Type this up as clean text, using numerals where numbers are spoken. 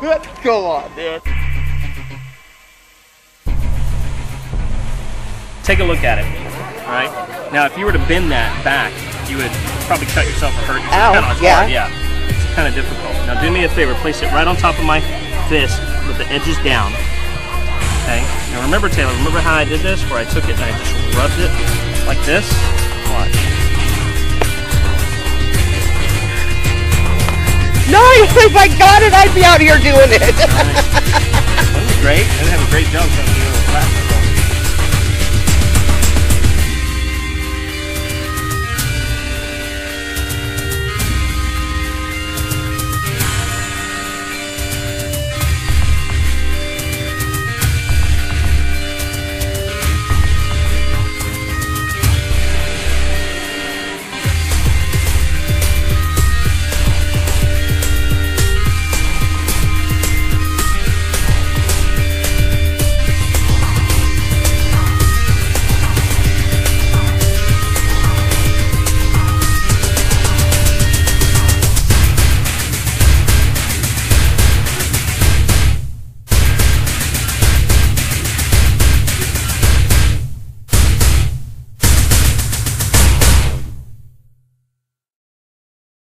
Go on, dude. Take a look at it. All right. Now, if you were to bend that back, you would probably cut yourself or hurt yourself. Ow, Kind of yeah. hard, yeah. It's kind of difficult. Now, do me a favor. Place it right on top of my fist with the edges down. Okay. Now, remember, Taylor. Remember how I did this, where I took it and I just rubbed it like this. Watch. Nice! If I got it, I'd be out here doing it. That was great. I have a great jump. So I'm doing a flat.